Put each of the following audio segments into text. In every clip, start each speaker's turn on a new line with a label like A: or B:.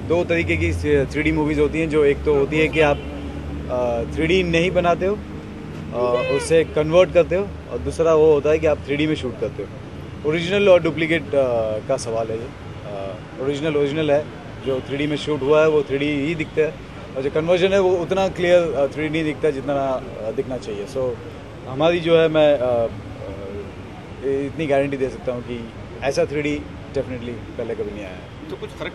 A: दो तरीके की 3D मूवीज़ होती हैं। जो एक तो होती है कि आप 3D नहीं बनाते हो, उससे कन्वर्ट करते हो, और दूसरा वो होता है कि आप 3D में शूट करते हो। ओरिजिनल और डुप्लीकेट का सवाल है ये। ओरिजिनल है, जो 3D में शूट हुआ है वो 3D ही दिखता है, और जो कन्वर्जन है वो उतना क्लियर 3D नहीं दिखता जितना दिखना चाहिए। सो हमारी जो है, मैं इतनी गारंटी दे सकता हूँ कि ऐसा 3D डेफिनेटली पहले कभी नहीं आया है।
B: तो कुछ फर्क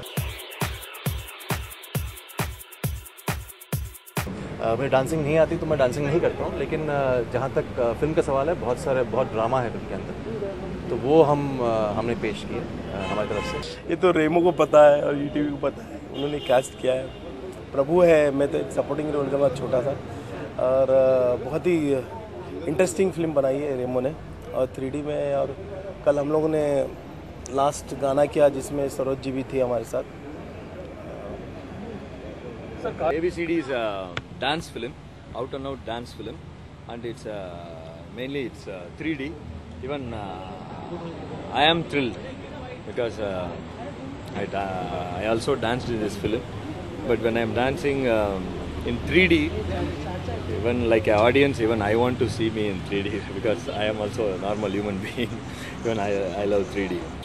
C: मुझे डांसिंग नहीं आती तो मैं डांसिंग नहीं करता हूँ, लेकिन जहाँ तक फिल्म का सवाल है, बहुत ड्रामा है फिल्म के अंदर, तो वो हमने पेश किए हमारी तरफ से।
D: ये तो रेमो को पता है और यूटीवी को पता है, उन्होंने कास्ट किया है। प्रभु है, मैं तो एक सपोर्टिंग रोल का बहुत छोटा सा, और बहुत ही इंटरेस्टिंग फिल्म बनाई है रेमो ने, और 3D में। और कल हम लोगों ने लास्ट गाना किया जिसमें सरोज जी भी थी हमारे साथ।
E: ABCD is a dance film, out and out dance film, and it's mainly it's 3D. Even I am thrilled because I also danced in this film, but when I'm dancing in 3D, even like an audience, even I want to see me in 3D because I am also a normal human being. Even I love 3D.